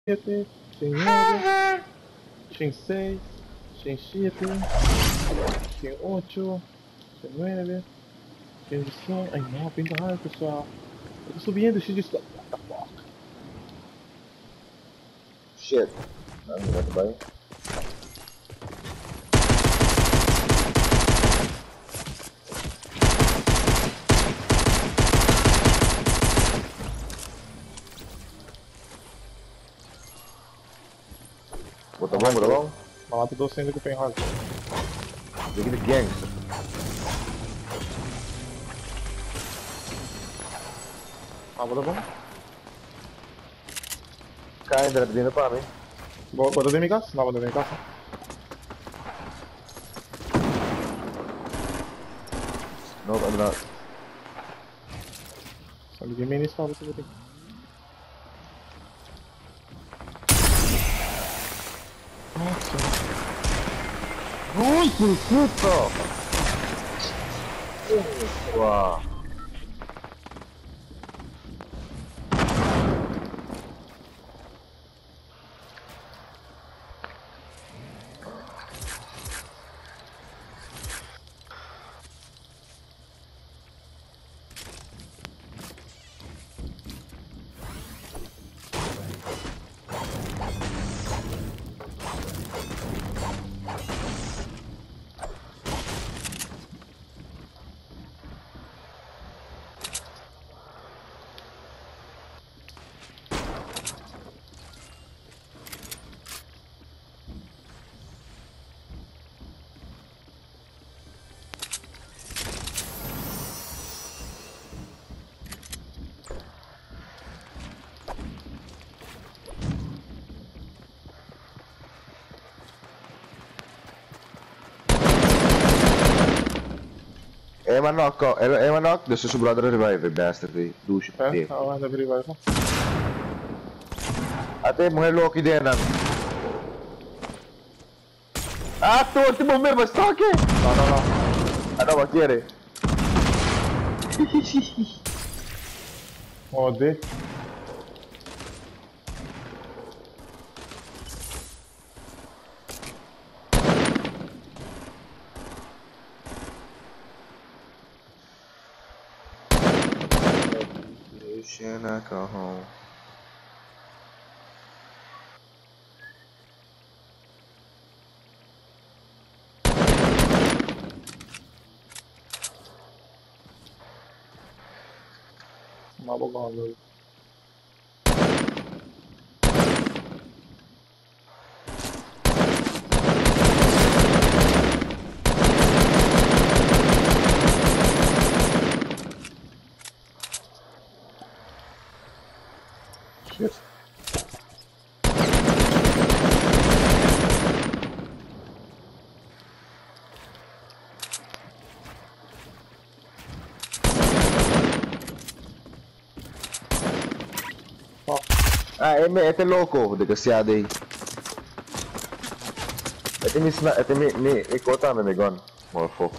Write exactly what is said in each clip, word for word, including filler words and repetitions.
siete, Shin nueve, Shin seis, Shin siete, Shin ocho, Shin nueve, Shin cem. Ai não, pinta raio, pessoal. Eu tô subindo, Shin de... What the fuck? Shit. I'm gonna buy. Bota bom, bota bom? Malata docente que tem razão. Look at the gangster. Ah, bota bom. Kain darap din na pa kami. Bota dentro de minha casa? Não, bota dentro de minha casa. No, I'm not. Só liguei meio nesse carro, você vai ter. Nossa. Uy, puto! Wow. Emma knock, Emma knock, dus is brother revive, bastard, eh. Douche, É? eh. Ah, ainda virei vai. Ate, mulher Loki din nan. Ah, tu, ultimo me, basta que? Não, não, não. Ano ba quiere? Ode. Deixa na carro. Maluco, shit. Oh, Ah, eme, este loco, de que sea de ahí. Este mi, sna- este mi, mi, mi kota me me gun, motherfucker.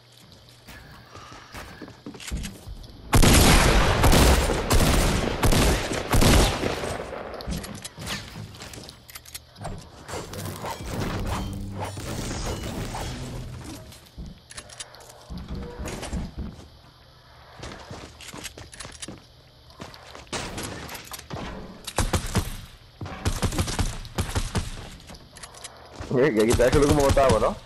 Eh, que aquí sabes que lo que me botaba, ¿no?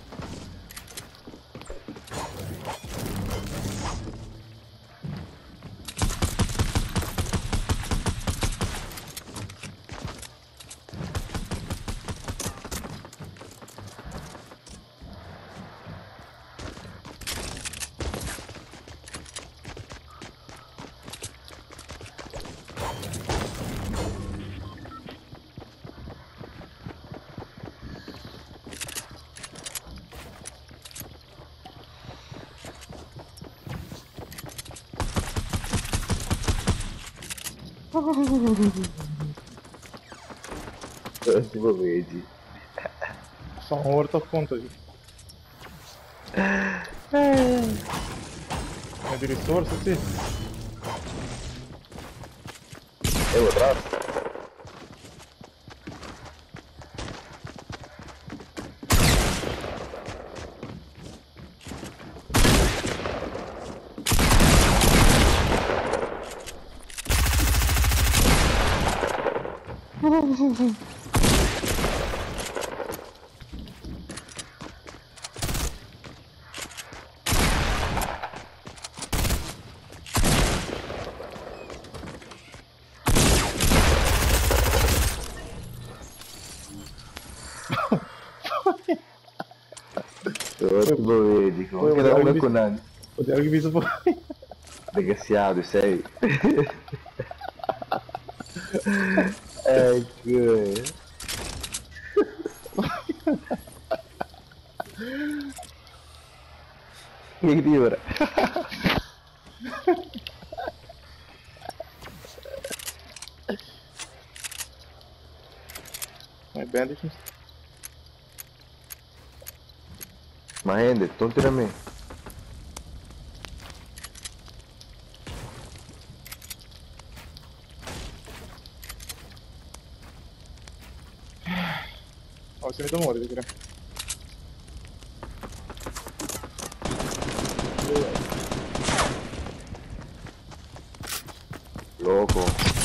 Tipo verde. são horta ponta aqui. É de resource, sim. Eh, atrás. Tudo verde, como Foi, que mas não alguém é disse- com nada? O Thiago me foi. Desgraciado, isso aí. Ai, que... O que que tem agora? My bandages. Mas rende, então tira-me. Ó, você me dá uma hora, Vigra. Louco.